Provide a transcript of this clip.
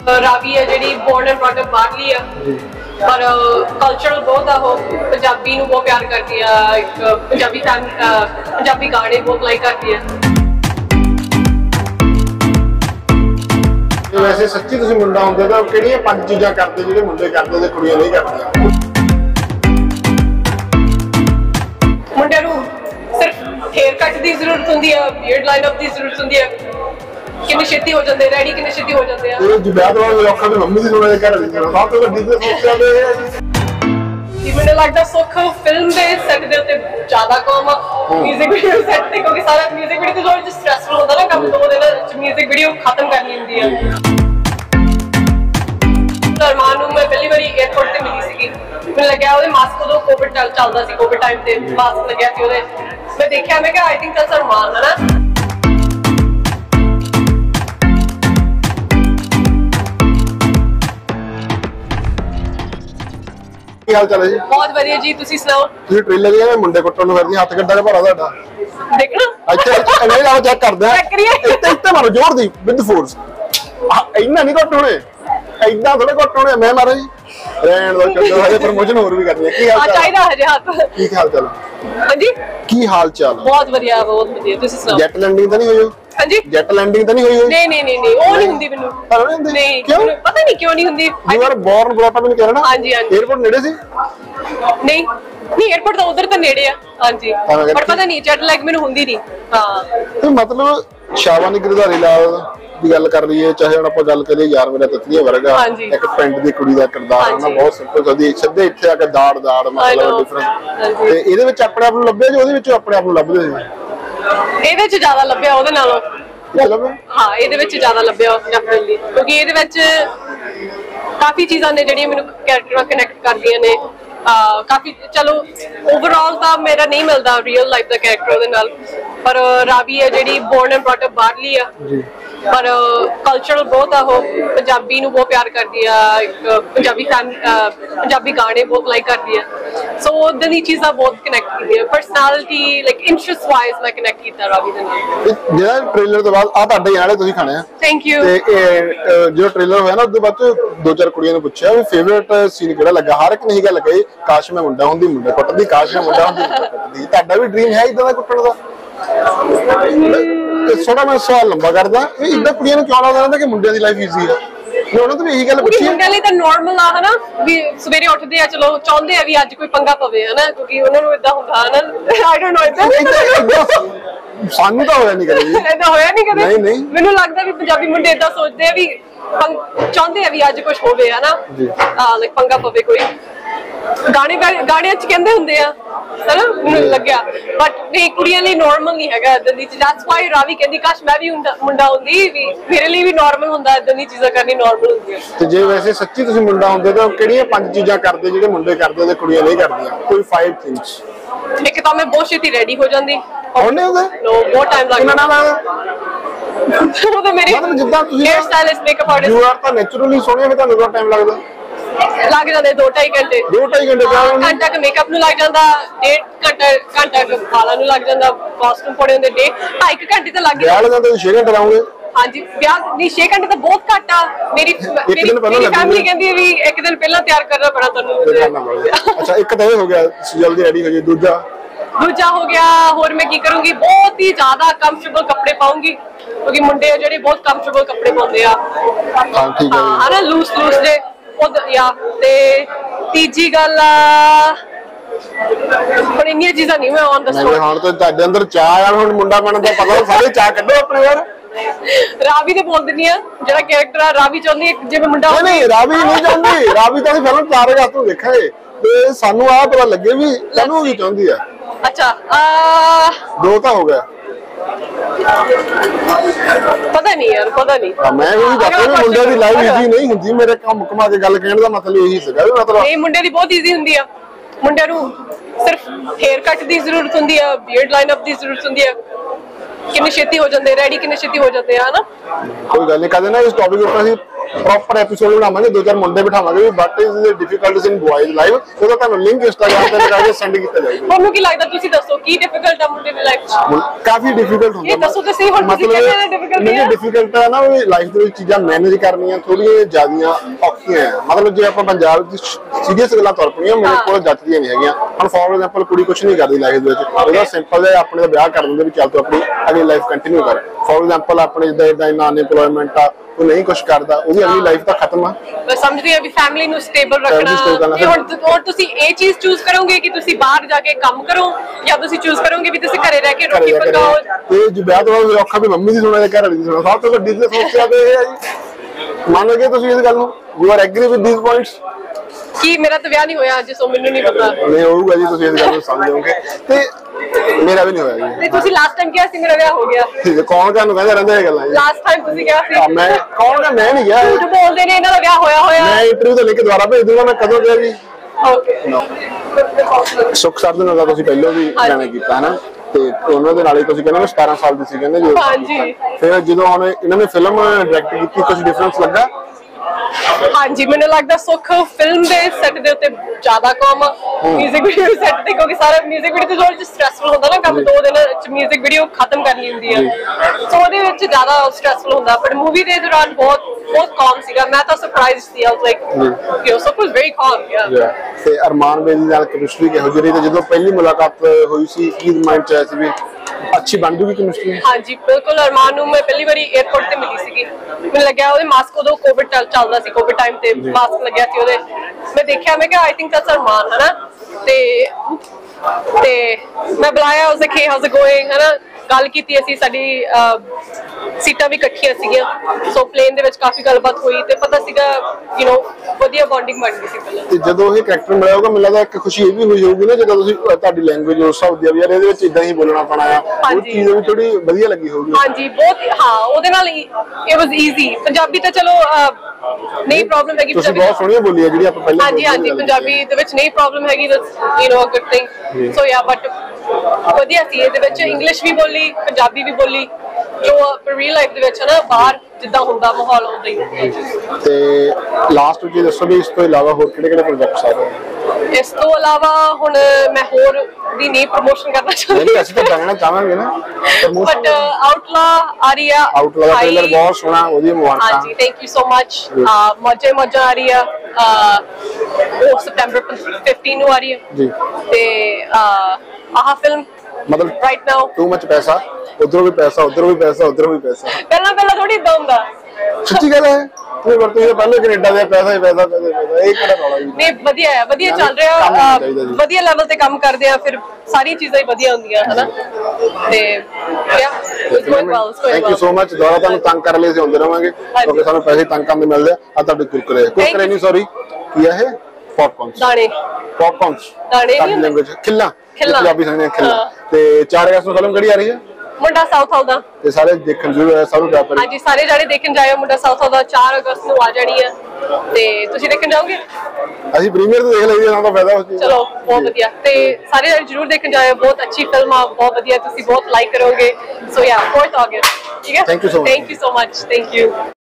रावी है जी born and brought up बाहरली है पर कल्चरल बहुत है वो पंजाबी नूं बहुत प्यार करती है एक पंजाबी गाने बहुत लाइक करती है। वैसे सच्ची तुसीं मुंडा हुंदे तां किहड़ियां पंज चीज़ां करदे जिहड़े मुंडे करदे ते कुड़ियां नहीं करदियां? मुंडे नूं सिर्फ हेयर कट की जरूरत होंदी है, बीयर्ड लाइनअप की जरूरत होंदी है, कितनी छेती हो जाते रेडी कितनी छेती हो जाते हैं। जो ब्याह तो वाले औखा ते मम्मी दी थोड़ा जिहा घर दी सब तो वड्डी ते सोचਿਆ ते ਮੈਨੂੰ ਲੱਗਦਾ ਸੁੱਖ ਫਿਲਮ ਦੇ ਸੈੱਟ ਦੇ ਉੱਤੇ ਜ਼ਿਆਦਾ ਕੰਮ ਆ ਮਿਊਜ਼ਿਕ ਵੀਡੀਓ ਸੈੱਟ ਤੇ ਕਿਉਂਕਿ ਸਾਰਾ ਮਿਊਜ਼ਿਕ ਵੀਡੀਓ ਤੇ ਥੋੜਾ ਜਿਹਾ ਸਟ੍ਰੈਸਫੁਲ ਹੁੰਦਾ ਨਾ ਕੰਮ 2 ਦਿਨ ਮਿਊਜ਼ਿਕ ਵੀਡੀਓ ਖਤਮ ਕਰਨੀ ਹੁੰਦੀ ਹੈ। ਅਰਮਾਨ ਨੂੰ ਮੈਂ ਪਹਿਲੀ ਵਾਰੀ 에어ਪੋਰਟ ਤੇ ਮਿਲੀ ਸੀਗੀ, ਮੈਨੂੰ ਲੱਗਿਆ ਉਹਦੇ ਮਾਸਕ ਉਦੋਂ ਕੋਵਿਡ ਚੱਲਦਾ ਸੀ, ਕੋਵਿਡ ਟਾਈਮ ਤੇ ਮਾਸਕ ਲੱਗਿਆ ਸੀ ਉਹਦੇ, ਮੈਂ ਦੇਖਿਆ ਮੈਂ ਕਿਹਾ ਆਈ ਥਿੰਕ that's ਅਰਮਾਨ ਹੈ ਨਾ। ਕੀ ਹਾਲ ਚਾਲ ਹੈ ਜੀ? ਬਹੁਤ ਵਧੀਆ ਜੀ, ਤੁਸੀਂ ਸੁਣਾਓ? ਤੁਸੀਂ ਟ੍ਰੇਲਰ ਦੇ ਮੁੰਡੇ ਕੁੱਟਣ ਨੂੰ ਫਿਰਦੀ ਹੱਥ ਗੱਡਾ ਦੇ ਭਰਾ ਤੁਹਾਡਾ ਦੇਖਣਾ ਅੱਛਾ ਇਹ ਲਾਓ ਚੈੱਕ ਕਰਦੇ ਆ ਇੱਥੇ ਮਾਰੋ ਜ਼ੋਰ ਦੀ ਵਿਦ ਫੋਰਸ ਇੰਨਾ ਨਹੀਂ ਕੁੱਟ ਹੋਣੇ ਇਦਾਂ ਥੋੜੇ ਕੁੱਟ ਹੋਣੇ ਮੈਂ ਮਾਰਾਂ ਜੀ ਰਹਿਣ ਦੋ ਚੱਲੋ ਹਜੇ ਪ੍ਰਮੋਸ਼ਨ ਹੋਰ ਵੀ ਕਰਨੀ ਹੈ। ਕੀ ਹਾਲ ਚਾਲ ਚਾਹੀਦਾ ਹਜੇ ਹੱਥ ਕੀ ਹਾਲ ਚਾਲ ਹਾਂਜੀ ਕੀ ਹਾਲ ਚਾਲ? ਬਹੁਤ ਵਧੀਆ ਤੁਸੀਂ ਸੁਣਾਓ? ਜੈਟ ਲੈਂਡਿੰਗ ਤਾਂ ਨਹੀਂ ਹੋਈ? ਹਾਂਜੀ ਜੈਟ ਲੈਂਡਿੰਗ ਤਾਂ ਨਹੀਂ ਹੋਈ? ਨਹੀਂ ਉਹ ਨਹੀਂ ਹੁੰਦੀ ਮੈਨੂੰ ਨਹੀਂ ਕਿਉਂ ਪਤਾ ਨਹੀਂ ਕਿਉਂ ਨਹੀਂ ਹੁੰਦੀ। You are born brought up in Canada? ਹਾਂਜੀ 에어ਪੋਰਟ ਨੇੜੇ ਸੀ? ਨਹੀਂ 에어ਪੋਰਟ ਤਾਂ ਉਧਰ ਤਾਂ ਨੇੜੇ ਆ ਹਾਂਜੀ ਪਰ ਪਤਾ ਨਹੀਂ ਜੈਟ ਲੈਗ ਮੈਨੂੰ ਹੁੰਦੀ ਨਹੀਂ। ਹਾਂ ਮਤਲਬ ਸ਼ਾਬਾਨੀ ਗਿਰਧਾਰੀ ਲਾਲ ਦੀ ਗੱਲ ਕਰ ਲਈਏ ਚਾਹੇ ਹੁਣ ਆਪਾਂ ਗੱਲ ਕਰੀਏ ਯਾਰ ਮੇਰਾ ਤਤਲੀਆ ਵਰਗਾ ਇੱਕ ਪਿੰਡ ਦੀ ਕੁੜੀ ਦਾ ਕਿਰਦਾਰ ਨਾ ਬਹੁਤ ਸਿੰਪਲ ਸਦੀ ਸਿੱਧੇ ਇੱਥੇ ਆ ਕੇ ਦਾੜ ਮਤਲਬ ਡਿਫਰੈਂਸ ਤੇ ਇਹਦੇ ਵਿੱਚ ਆਪਣੇ ਆਪ ਨੂੰ ਲੱਭਿਆ ਜੋ ਉਹਦੇ ਵਿੱਚ ਆਪਣੇ ਆਪ ਨੂੰ ਲੱਭਦੇ ਸੀ? ਇਹਦੇ ਵਿੱਚ ਜ਼ਿਆਦਾ ਲੱਭਿਆ ਉਹਦੇ ਨਾਲੋਂ। ਹਾਂ ਇਹਦੇ ਵਿੱਚ ਜ਼ਿਆਦਾ ਲੱਭਿਆ ਡੈਫੀਨਿਟਲੀ ਕਿਉਂਕਿ ਇਹਦੇ ਵਿੱਚ ਕਾਫੀ ਚੀਜ਼ਾਂ ਨੇ ਜਿਹੜੀਆਂ ਮੈਨੂੰ ਕੈਰੈਕਟਰ ਨਾਲ ਕਨੈਕਟ ਕਰਦੀਆਂ ਨੇ ਕਾਫੀ। ਚਲੋ ਓਵਰਆਲ ਤਾਂ ਮੇਰਾ ਨਹੀਂ ਮਿਲਦਾ ਰੀਅਲ ਲਾਈਫ ਦਾ ਕੈਰੈਕਟਰ ਉਹਦੇ ਨਾਲ ਪਰ ਰਾਵੀ ਹੈ ਜਿਹੜੀ ਬੋਰਨ ਐਂਡ ਬ੍ਰੌਟ ਅਪ ਬਾਹਰਲੀ ਆ ਪਰ ਕਲਚਰਲ ਬਹੁਤ ਆ ਉਹ ਪੰਜਾਬੀ ਨੂੰ ਬਹੁਤ ਪਿਆਰ ਕਰਦੀ ਆ, ਪੰਜਾਬੀ ਗਾਣੇ ਬਹੁਤ ਲਾਈਕ ਕਰਦੀ ਆ ਸੋ ਉਦਾਂ ਦੀ ਚੀਜ਼ਾਂ ਬਹੁਤ ਕਨੈਕਟ ਕੀਤੀਆਂ ਪਰਸਨੈਲਿਟੀ ਲਾਈਕ ਇੰਟਰਸਟ ਵਾਈਜ਼ ਮੈਂ ਕਨੈਕਟ ਕੀਤਾ ਰਾਵੀ ਦੇ ਨਾਲ। ਜਿਹੜਾ ਟ੍ਰੇਲਰ ਤੋਂ ਬਾਅਦ ਆ ਤੁਹਾਡੇ ਵਾਲੇ ਤੁਸੀਂ ਖਾਣੇ ਆ ਥੈਂਕ ਯੂ ਤੇ ਜੋ ਟ੍ਰੇਲਰ ਹੋਇਆ ਨਾ ਉਹਦੇ ਬਾਅਦ 2-4 ਕੁੜੀਆਂ ਨੂੰ ਪੁੱਛਿਆ ਵੀ ਫੇਵਰਿਟ ਸੀਨ ਕਿਹੜਾ ਲੱਗਾ, ਹਰ ਇੱਕ ਨੇ ਇਹ ਗੱਲ ਕਹੀ ਕਾਸ਼ ਮੈਂ ਮੁੰਡਾ ਹੁੰਦੀ ਮੁੰਡਾ ਕੁੱਟਦੀ, ਕਾਸ਼ ਮੈਂ ਮੁੰਡਾ ਹੁੰਦੀ ਮੁੰਡਾ ਕੁੱਟਦੀ। ਤੁਹਾਡਾ ਵੀ ਡ੍ਰੀਮ ਹੈ ਇਦਾਂ ਦਾ ਕੁੱਟਣ ਦਾ? ਥੋੜਾ ਮੈਂ ਸਵਾਲ ਲੰਬਾ ਕਰਦਾ ਵੀ ਇਦਾਂ ਕੁੜੀਆਂ ਨੂੰ ਕਿਉਂ ਲੱਗਦਾ ਰਹਿੰਦਾ ਕਿ ਮੁੰਡਿਆਂ ਦੀ ਲਾਈਫ ਈਜ਼ੀ ਆ? ਉਹਨਾਂ ਤੋਂ ਵੀ ਇਹੀ ਗੱਲ ਪੁੱਛੀ ਮੁੰਡਿਆਂ ਲਈ ਤਾਂ ਨਾਰਮਲ ਆ ਹਨਾ ਵੀ ਸਵੇਰੇ ਉੱਠਦੇ ਆ ਚਲੋ ਚਾਹੁੰਦੇ ਆ ਵੀ ਅੱਜ ਕੋਈ ਪੰਗਾ ਪਵੇ ਹਨਾ ਕਿਉਂਕਿ ਉਹਨਾਂ ਨੂੰ ਇਦਾਂ ਹੁੰਦਾ ਹਨਾ ਆਈ ਡੋਨਟ ਨੋ ਇਦਾਂ ਸਾਨੂੰ ਤਾਂ ਹੋਇਆ ਨਹੀਂ ਕਦੇ ਇਦਾਂ ਹੋਇਆ ਨਹੀਂ ਕਦੇ। ਨਹੀਂ ਮੈਨੂੰ ਲੱਗਦਾ ਵੀ ਪੰਜਾਬੀ ਮੁੰਡੇ ਇਦਾਂ ਸੋਚਦੇ ਆ ਵੀ ਚਾਹੁੰਦੇ ਆ ਵੀ ਅੱਜ ਕੁਝ ਹੋਵੇ ਹਨਾ ਲਾਈਕ ਪੰਗਾ ਪਵੇ ਕੋਈ ਗਾਣਿਆਂ ਚ ਕਹਿੰਦੇ ਹੁੰਦੇ ਆ ਹਨਾ ਮੈਨੂੰ ਲੱਗਿਆ ਬਟ ਨਹੀਂ ਕੁੜੀਆਂ ਲਈ ਨਾਰਮਲ ਨਹੀਂ ਹੈਗਾ ਇਦਾਂ ਦੀ ਚੀਜ਼। ਦੈਟਸ ਵਾਈ ਰਾਵੀ ਕਹਿੰਦੀ ਕਾਸ਼ ਮੈਂ ਵੀ ਮੁੰਡਾ ਹੁੰਦੀ ਵੀ ਮੇਰੇ ਲਈ ਵੀ ਨਾਰਮਲ ਹੁੰਦਾ ਇਦਾਂ ਦੀ ਚੀਜ਼ਾਂ ਕਰਨੀ ਨਾਰਮਲ ਹੁੰਦੀ ਹੈ। ਤੇ ਜੇ ਵੈਸੇ ਸੱਚੀ ਤੁਸੀਂ ਮੁੰਡਾ ਹੁੰਦੇ ਤਾਂ ਕਿਹੜੀਆਂ ਪੰਜ ਚੀਜ਼ਾਂ ਕਰਦੇ ਜਿਹੜੇ ਮੁੰਡੇ ਕਰਦੇ ਤੇ ਕੁੜੀਆਂ ਨਹੀਂ ਕਰਦੀਆਂ? ਕੋਈ 5 ਥਿੰਗਸ। ਇੱਕ ਤਾਂ ਮੈਂ ਬਹੁਤ ਛੇਤੀ ਰੈਡੀ ਹੋ ਜਾਂਦੀ ਉਹਨੇ ਉਹਦੇ ਬਹੁਤ ਟਾਈਮ ਲੱਗਦਾ ਉਹ ਤਾਂ ਮੇਰੀ ਜਿੱਦਾਂ ਤੁਸੀਂ hair stylist makeup artist you are ਤਾਂ ਨੇਚਰਲੀ ਸੋਹਣੇ ਫਿਰ ਤੁਹਾਨੂੰ ਬਹੁਤ ਟਾਈਮ ਲੱਗਦਾ? ਲੱਗ ਜਾਂਦੇ 2-2.5 ਘੰਟੇ 2-2.5 ਘੰਟੇ ਘੰਟਾ ਕ ਮੇਕਅਪ ਨੂੰ ਲੱਗ ਜਾਂਦਾ 1.5 ਘੰਟਾ ਵਾਲਾਂ ਨੂੰ ਲੱਗ ਜਾਂਦਾ ਕਾਸਟਿਊਮ ਪਾਉਣੇ ਹੁੰਦੇ 2.5 ਘੰਟੇ ਤਾਂ ਲੱਗ ਜਾਂਦੇ 6 ਘੰਟੇ ਲਾਉਂਗੇ। ਹਾਂਜੀ ਵਿਆਹ ਨਹੀਂ 6 ਘੰਟੇ ਤਾਂ ਬਹੁਤ ਘੱਟ ਆ ਮੇਰੀ ਫੈਮਿਲੀ ਕਹਿੰਦੀ ਵੀ ਇੱਕ ਦਿਨ ਪਹਿਲਾਂ ਤਿਆਰ ਕਰਨਾ ਪੈਣਾ ਤੁਹਾਨੂੰ। ਅੱਛਾ ਇੱਕ ਤਾਂ ਇਹ ਹੋ ਗਿਆ ਜਲਦੀ ਰੈਡੀ ਹੋ ਜਾਏ। ਦੂਜਾ ਹੋ ਗਿਆ ਹੋਰ ਮੈਂ ਕੀ ਕਰੂੰਗੀ ਬਹੁਤ ਹੀ ਜ਼ਿਆਦਾ ਕੰਫਰਟੇਬਲ ਕੱਪੜੇ ਪਾਉਂਗੀ ਕਿਉਂਕਿ ਮੁੰਡੇ ਜਿਹੜੇ ਬਹੁਤ ਕੰਫਰਟੇਬਲ ਕੱਪੜੇ ਪਾਉਂਦੇ ਆ ਹਨਾ ਲੂਸ ਦੇ ਤੇ ਤੀਜੀ ਗੱਲ ਹੁਣ ਇੰਨੀਆਂ ਚੀਜ਼ਾਂ ਨਹੀਂ ਮੈਂ ਔਨ ਦਾ ਸਪੌਟ ਹੁਣ ਤਾਂ ਤੁਹਾਡੇ ਅੰਦਰ ਚਾਹ ਆ ਹੁਣ ਮੁੰਡਾ ਬਣਨ ਦਾ ਪਤਾ ਸਾਰੇ ਚਾਹ ਕੱਢੋ ਆਪਣੇ ਯਾਰ। ਰਾਵੀ ਤੇ ਬੋਲ ਦਿੰਦੀ ਆ ਜਿਹੜਾ ਕੈਰੈਕਟਰ ਆ ਰਾਵੀ ਚਾਹੁੰਦੀ ਜਿਵੇਂ ਮੁੰਡਾ ਨਹੀਂ ਰਾਵੀ ਨਹੀਂ ਚਾਹੁੰਦੀ ਰਾਵੀ ਤਾਂ ਫਿਲਮ 4 ਅਗਸਤ ਨੂੰ ਦੇਖਾਂਗੇ ਤੇ ਸਾਨੂੰ ਆਹ ਪਤਾ ਲੱਗੇ ਵੀ ਤੈਨੂੰ ਕੀ ਚਾਹੁੰਦੀ ਆ। ਅੱਛਾ 2 ਤਾਂ ਹੋ ਗਿਆ ਪਤਾ ਨਹੀਂ ਯਾਰ ਪਤਾ ਨਹੀਂ ਮੈਂ ਵੀ ਦੱਸਦਾ ਮੁੰਡੇ ਦੀ ਲਾਈਫ ਈਜ਼ੀ ਨਹੀਂ ਹੁੰਦੀ ਮੇਰੇ ਕੰਮ ਕਮਾ ਕੇ ਗੱਲ ਕਹਿਣ ਦਾ ਮਤਲਬ ਇਹੀ ਸੀਗਾ ਵੀ ਮਤਲਬ ਨਹੀਂ ਮੁੰਡੇ ਦੀ ਬਹੁਤ ਈਜ਼ੀ ਹੁੰਦੀ ਆ ਮੁੰਡਿਆਂ ਨੂੰ ਸਿਰਫ ਹੇਅਰ ਕੱਟ ਦੀ ਜ਼ਰੂਰਤ ਹੁੰਦੀ ਆ, ਬੀਅਰਡ ਲਾਈਨਅਪ ਦੀ ਜ਼ਰੂਰਤ ਹੁੰਦੀ ਆ, ਕਿੰਨੀ ਛੇਤੀ ਹੋ ਜਾਂਦੇ ਰੈਡੀ ਕਿੰਨੀ ਛੇਤੀ ਹੋ ਜਾਂਦੇ ਆ ਹਨਾ। ਕੋਈ ਗੱਲ ਨਹੀਂ ਕਦੇ ਨਾ ਇਸ ਟੌਪਿਕ ਉੱਪਰ ਅਸੀਂ ਪ੍ਰੋਪਰ ਐਪੀਸੋਡ ਬਣਾਵਾਂਗੇ, 2-4 ਮੁੰਡੇ ਬਿਠਾਵਾਂਗੇ ਵੀ what is the difficulties in boys life, ਉਹਦਾ ਤੁਹਾਨੂੰ ਲਿੰਕ ਇੰਸਟਾਗ੍ਰਾਮ ਤੇ ਲਗਾ ਕੇ ਸੈਂਡ ਕੀਤਾ ਜਾਏਗਾ। ਤੁਹਾਨੂੰ ਕੀ ਲੱਗਦਾ, ਤੁਸੀਂ ਦੱਸੋ ਕੀ ਡਿਫਿਕਲਟ ਆ ਮੁੰਡੇ ਦੀ ਲਾਈਫ 'ਚ? ਕਾਫੀ ਡਿਫਿਕਲਟ ਹੁੰਦਾ। ਇਹ ਦੱਸੋ ਤੁਸੀਂ, ਹੁਣ ਤੁਸੀਂ ਕਹਿੰਦੇ ਡਿਫਿਕਲਟ ਨਹੀਂ, ਡਿਫਿਕਲਟ ਹੈ ਨਾ ਵੀ ਲਾਈਫ ਦੇ ਵਿੱਚ ਚੀਜ਼ਾਂ ਮੈਨੇਜ ਕਰਨੀਆਂ ਥੋੜੀਆਂ ਜ਼ਿਆਦੀਆਂ ਔਖੀਆਂ ਹੈ। ਮਤਲਬ ਜੇ ਆਪਾਂ ਪੰਜਾਬ ਦੀ ਸੀਰੀਅਸ ਗੱਲਾਂ ਤੁਰ ਪਈਆਂ ਮੇਰੇ ਕੋਲ ਜੱਜਦੀਆਂ ਨਹੀਂ ਹੈਗੀਆਂ। ਹੁਣ ਫੋਰ ਐਗਜ਼ਾਮਪਲ ਕੁੜੀ ਕੁਛ ਨਹੀਂ ਕਰਦੀ ਲਾਈਫ ਦੇ ਵਿੱਚ, ਉਹਦਾ ਸਿੰਪਲ ਜਿਹਾ ਆਪਣੇ ਦਾ ਵਿਆਹ ਕਰ ਦਿੰਦੇ ਵੀ ਚੱਲ ਤੂੰ ਆਪਣੀ ਅਗਲੀ ਲਾਈਫ ਕੰਟੀਨਿਊ ਕਰ। ਫੋਰ ਐਗਜ਼ਾਮਪਲ ਆਪਣੇ ਜਿੱਦਾਂ ਇੰਨਾ ਅਨਇੰਪਲੋਇਮੈਂਟ ਆ, ਉਹ ਨਹੀਂ ਕੁਛ ਕਰਦਾ, ਉਹਦੀ ਅਗਲੀ ਲਾਈਫ ਤਾਂ ਖਤਮ ਆ। ਮੈਂ ਸਮਝਦੀ ਹਾਂ ਵੀ ਫੈਮਿਲੀ ਨੂੰ ਸਟੇਬਲ ਰੱਖਣਾ। ਤੇ ਹੁਣ ਤੁਸੀਂ ਇਹ ਚੀਜ਼ ਚੂਜ਼ ਕਰੋਗੇ ਕਿ ਤੁਸੀਂ ਬਾਹਰ ਜਾ ਕੇ ਕੰਮ ਕਰੋ, ਜਾਂ ਤੁਸੀਂ ਚੂਜ਼ ਕਰੋਗੇ ਵੀ ਤੁਸੀਂ ਘਰੇ ਰਹਿ ਕੇ ਰੋਟੀ ਪਕਾਓ? ਤੇ ਜੇ ਵਿਆਹ ਤੋਂ ਬਾਅਦ ਔਖਾ ਵੀ ਮੰਮੀ ਦੀ ਸੁਣਾ ਜਾਂ ਘਰ ਵਾਲੀ ਦੀ ਸੁਣਾ, ਸਭ ਤੋਂ ਵੱਡੀ ਤੇ ਸਮੱਸਿਆ ਤੇ ਇਹ ਹੈ ਜੀ। ਮੰਨ ਲਓ ਤੁਸੀਂ ਇਸ ਗੱਲ ਨੂੰ, you are agree with these points? ਕੀ ਮੇਰਾ ਤਾਂ ਵਿਆਹ ਨਹੀਂ ਹੋਇਆ ਅਜੇ, ਸੋ ਮੈਨੂੰ ਨਹੀਂ ਪਤਾ। ਨਹੀਂ ਹੋਊਗਾ ਜੀ, ਤੁਸੀਂ ਇਸ ਗੱਲ ਨੂੰ ਸਮਝੋਗੇ। ਤੇ ਮੇਰਾ ਵੀ ਨਹੀਂ ਹੋਇਆ ਜੀ। ਤੇ ਤੁਸੀਂ ਲਾਸਟ ਟਾਈਮ ਕਿਹਾ ਸੀ ਮੇਰਾ ਵਿਆਹ ਹੋ ਗਿਆ। ਕੌਣ ਤੁਹਾਨੂੰ ਕਹਿੰਦਾ ਰਹਿੰਦਾ ਇਹ ਗੱਲਾਂ ਜੀ? ਲਾਸਟ ਟਾਈਮ ਤੁਸੀਂ ਕਿਹਾ ਸੀ। ਮੈਂ ਕੌਣ ਕਹਾਂ, ਮੈਂ ਨਹੀਂ ਗਿਆ। ਝੂਠ ਬੋਲਦੇ ਨੇ, ਇਹਨਾਂ ਦਾ ਵਿਆਹ ਹੋਇਆ। ਮੈਂ ਇੰਟਰਵਿਊ ਤੇ ਲਿਖ ਕੇ ਦੁਬਾਰਾ ਭੇਜ ਦੂੰਗਾ। ਮੈਂ ਕਦੋਂ ਗਿਆ ਜੀ? ਓਕੇ। ਸੁਖ ਸਰ ਦੇ ਨਾਲ ਤੁਸੀਂ ਪਹਿਲਾਂ ਵੀ ਜਾਣੇ ਕੀਤਾ ਹੈ ਨਾ, ਤੇ ਉਹਨਾਂ ਦੇ ਨਾਲ ਹੀ ਤੁਸੀਂ ਕਹਿੰਦੇ 17 ਸਾਲ ਦੀ ਸੀ ਕਹਿੰਦੇ ਜੀ। ਹਾਂਜੀ। ਫਿਰ ਜਦੋਂ ਹੁਣ ਇਹਨਾਂ ਨੇ ਫਿਲਮ ਡਾਇਰੈਕਟ ਕੀਤੀ, ਕੁਝ ਡਿਫਰੈਂਸ ਲੱਗਾ? ਹਾਂਜੀ, ਮੈਨੂੰ ਲੱਗਦਾ ਸੁਖ ਫਿਲਮ ਦੇ ਸੈੱਟ ਦੇ ਉੱਤੇ ਜ਼ਿਆਦਾ ਕੰਮ ਮਿਊਜ਼ਿਕ ਵੀਡੀਓ ਸੈੱਟ ਤੇ, ਕਿਉਂਕਿ ਸਾਰਾ ਮਿਊਜ਼ਿਕ ਵੀਡੀਓ ਤੇ ਥੋੜਾ ਸਟ੍ਰੈਸਫੁਲ ਹੁੰਦਾ ਨਾ ਕੰਮ, 2 ਦਿਨ ਚ ਮਿਊਜ਼ਿਕ ਵੀਡੀਓ ਖਤਮ ਕਰਨੀ ਹੁੰਦੀ ਹੈ, ਸੋ ਉਹਦੇ ਵਿੱਚ ਜ਼ਿਆਦਾ ਸਟ੍ਰੈਸਫੁਲ ਹੁੰਦਾ। ਬਟ ਮੂਵੀ ਦੇ ਦੌਰਾਨ ਬਹੁਤ ਕਾਮ ਸੀਗਾ। ਮੈਂ ਤਾਂ ਸਰਪ੍ਰਾਈਜ਼ ਸੀ, I was like you so ਕੁਝ ਵੈਰੀ ਕਾਮ। ਤੇ ਅਰਮਾਨ ਬੇਦੀ ਨਾਲ ਕੈਮਿਸਟਰੀ ਕਿਹੋ ਜਿਹੀ, ਤੇ ਜਦੋਂ ਪਹਿਲੀ ਮੁਲਾਕਾਤ ਹੋਈ ਸੀ ਕੀ ਮਾਈਂਡ ਚ ਆਇਆ ਸੀ ਵੀ ਅੱਛੀ ਬਣ ਜੂਗੀ ਕੈਮਿਸਟਰੀ? ਹਾਂਜੀ ਬਿਲਕੁਲ। ਅਰਮਾਨ ਨੂੰ ਮੈਂ ਪਹਿਲੀ ਵਾਰੀ 에어ਪੋਰਟ ਤੇ ਮਿਲੀ ਸੀਗੀ। ਮੈਨੂੰ ਲੱਗਿਆ ਉਹਦੇ ਮਾਸਕ, ਉਦੋਂ ਕੋਵਿਡ ਚੱਲਦਾ ਸੀ, ਕੋਵਿਡ ਟਾਈਮ ਤੇ ਮਾਸਕ ਲੱਗਿਆ ਸੀ ਉਹਦੇ। ਮੈਂ ਦੇਖਿਆ, ਮੈਂ ਕਿਹਾ ਆਈ ਥਿੰਕ ਦੈਟਸ ਅਰਮਾਨ, ਹਨਾ। ਤੇ ਮੈਂ ਬੁਲਾਇਆ, ਉਸਨੇ ਕਿ ਹਾਊਸ ਇਟ ਗੋਇੰਗ, ਹਨਾ, ਗੱਲ ਕੀਤੀ ਅਸੀਂ, ਸਾਡੀ ਸੀਟਾਂ ਵੀ ਇਕੱਠੀਆਂ ਸੀਗੀਆਂ, ਸੋ ਪਲੇਨ ਦੇ ਵਿੱਚ ਕਾਫੀ ਗੱਲਬਾਤ ਹੋਈ ਤੇ ਪਤਾ ਸੀਗਾ ਯੂ نو ਵਧੀਆ ਬੌਂਡਿੰਗ ਬਣ ਗਈ ਸੀ ਪਹਿਲਾਂ। ਤੇ ਜਦੋਂ ਇਹ ਕੈਰੈਕਟਰ ਮਿਲਿਆ ਹੋਗਾ, ਮੈਨੂੰ ਲੱਗਦਾ ਇੱਕ ਖੁਸ਼ੀ ਇਹ ਵੀ ਹੋਈ ਹੋਊਗੀ ਨਾ ਜਦੋਂ ਤੁਸੀਂ ਤੁਹਾਡੀ ਲੈਂਗੁਏਜ ਉਸ ਹਿਸਾਬ ਦੀ ਆ ਵੀ ਯਾਰ ਇਹਦੇ ਵਿੱਚ ਇਦਾਂ ਹੀ ਬੋਲਣਾ ਪੈਣਾ ਆ, ਉਹ ਚੀਜ਼ ਵੀ ਥੋੜੀ ਵਧੀਆ ਲੱਗੀ ਹੋਊਗੀ। ਹਾਂਜੀ ਬਹੁਤ, ਹਾਂ, ਉਹਦੇ ਨਾਲ ਇਟ ਵਾਸ ਈਜ਼ੀ। ਪੰਜਾਬੀ ਤਾਂ ਚਲੋ ਨਹੀਂ ਪ੍ਰੋਬਲਮ ਹੈਗੀ, ਤੁਸੀਂ ਬਹੁਤ ਸੋਹਣੀ ਬੋਲੀ ਹੈ ਜਿਹੜੀ ਆਪਾਂ ਪਹਿਲਾਂ। ਹਾਂਜੀ, ਪੰਜਾਬੀ ਦੇ ਵਿੱਚ ਨਹੀਂ ਪ੍ਰੋਬਲਮ ਹੈਗੀ, that's you know a good thing. So ya but ਵਧੀਆ ਸੀ ਇਹਦੇ ਵਿੱਚ, ਇੰਗਲਿਸ਼ ਵੀ ਬੋਲੀ, ਪੰਜਾਬੀ ਵੀ ਬੋਲੀ, ਜੋ ਰੀਅਲ ਲਾਈਫ ਦੇ ਵਿੱਚ ਹੈ ਨਾ, ਬਾਹਰ ਜਿੱਦਾਂ ਹੁੰਦਾ ਮਾਹੌਲ ਹੁੰਦਾ ਹੀ। ਤੇ ਲਾਸਟ ਵਿੱਚ ਦੱਸੋ ਵੀ ਇਸ ਤੋਂ ਇਲਾਵਾ ਹੋਰ ਕਿਹੜੇ ਪ੍ਰੋਜੈਕਟਸ ਆ ਰਹੇ? ਇਸ ਤੋਂ ਇਲਾਵਾ ਹੁਣ ਮੈਂ ਹੋਰ ਦੀ ਨਹੀਂ ਪ੍ਰਮੋਸ਼ਨ ਕਰਨਾ ਚਾਹੁੰਦੀ। ਨਹੀਂ, ਅਸੀਂ ਤਾਂ ਜਾਣਨਾ ਚਾਹਾਂਗੇ ਨਾ ਬਟ ਆਊਟਲਾ ਆ ਰਹੀ ਆ, ਆਊਟਲਾ ਦਾ ਟ੍ਰੇਲਰ ਬਹੁਤ ਸੋਹਣਾ, ਉਹਦੀ ਮੁਬਾਰਕਾਂ। ਹਾਂਜੀ, ਥੈਂਕ ਯੂ ਸੋ ਮਚ। ਮੌਜਾ ਆ ਰਹੀ ਆ, ਉਹ ਸਤੰਬਰ 15 ਨੂੰ ਆ ਰਹੀ ਹੈ ਜੀ। ਤੇ ਆਹ ਫਿਲਮ ਮਤਲਬ ਰਾਈਟ ਨਾਓ ਟੂ ਮਚ ਪੈਸਾ, ਉਧਰੋਂ ਵੀ ਪੈਸਾ, ਉਧਰੋਂ ਵੀ ਪੈਸਾ, ਉਧਰੋਂ ਵੀ ਪੈਸਾ। ਪਹਿਲਾਂ ਥੋੜੀ ਇਦਾਂ ਹੁੰਦਾ। ਸੱਚੀ ਗੱਲ ਹੈ, ਇਹ ਵਰਤੋਂ ਪਹਿਲੇ ਕੈਨੇਡਾ ਦੇ ਪੈਸਾ ਹੀ ਪੈਸਾ, ਇਹ ਕਿਹੜਾ ਰੌਲਾ ਜੀ? ਨਹੀਂ, ਵਧੀਆ ਹੈ, ਵਧੀਆ ਚੱਲ ਰਿਹਾ, ਵਧੀਆ ਲੈਵਲ ਤੇ ਕੰਮ ਕਰਦੇ ਆ, ਫਿਰ ਸਾਰੀਆਂ ਚੀਜ਼ਾਂ ਹੀ ਵਧੀਆ ਹੁੰਦੀਆਂ ਹਨਾ। ਤੇ ਥੈਂਕ ਯੂ ਸੋ ਮਚ। ਦੁਬਾਰਾ ਤੁਹਾਨੂੰ ਤੰਗ ਕਰ ਲਈ ਅਸੀਂ ਹੁੰਦੇ ਰਹਾਂਗੇ, ਕਿਉਂਕਿ ਸਾਨੂੰ ਪੈਸੇ ਤੰਗ ਕਰਨ ਦੇ ਮਿਲਦੇ ਆ। ਤੁਹਾਡੇ ਕੁਰਕਰੇ ਨਹੀਂ, ਸੌਰੀ, ਕੀ ਹੈ ਇਹ? ਪੌਪਕੌਰਨਸ, ਦਾਣੇ, ਪੌਪਕੌਰਨਸ, ਦਾਣੇ ਨਹੀਂ ਲੈਂਗੁਏਜ, ਖਿੱਲਾ, ਪੰਜਾਬੀ ਸਮਝਦੇ ਖਿੱਲਾ। ਤੇ 4 ਅਗਸਤ ਨੂੰ ਫਿਲਮ ਕਿਹੜੀ ਆ ਰਹੀ ਹੈ? ਮੁੰਡਾ ਸਾਊਥ ਹਾਲ ਦਾ। ਤੇ ਸਾਰੇ ਦੇਖਣ ਜ਼ਰੂਰ ਆਇਆ, ਸਭ ਨੂੰ ਪਿਆਰ ਭਰੀ। ਹਾਂਜੀ, ਸਾਰੇ ਜਾਣੇ ਦੇਖਣ ਜਾਇਓ, ਮੁੰਡਾ ਸਾਊਥ ਹਾਲ ਦਾ 4 ਅਗਸਤ ਨੂੰ ਆ ਜਾਣੀ ਹੈ। ਤੇ ਤੁਸੀਂ ਦੇਖਣ ਜਾਓਗੇ? ਅਸੀਂ ਪ੍ਰੀਮੀਅਰ ਤੋਂ ਦੇਖ ਲਈਏ, ਸਾਨੂੰ ਤਾਂ ਫਾਇਦਾ ਹੋ ਜਾਊਗਾ। ਚਲੋ ਬਹੁਤ ਵਧੀਆ, ਤੇ ਸਾਰੇ ਜਾਣੇ ਜ਼ਰੂਰ ਦੇਖਣ ਜਾਇਓ, ਬਹੁਤ ਅੱਛੀ ਫਿਲਮ ਆ, ਬਹੁਤ ਵਧੀਆ, ਤੁਸੀਂ ਬਹੁਤ ਲਾਈਕ ਕਰੋਗੇ। ਸੋ ਯਾ 4th ਅਗਸਤ, ਠੀਕ ਹੈ? Thank you so much, thank you.